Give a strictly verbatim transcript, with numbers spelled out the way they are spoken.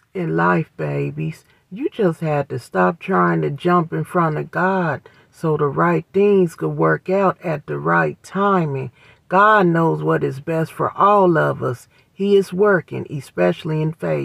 In life, babies, you just had to stop trying to jump in front of God so the right things could work out at the right timing. God knows what is best for all of us. He is working, especially in faith.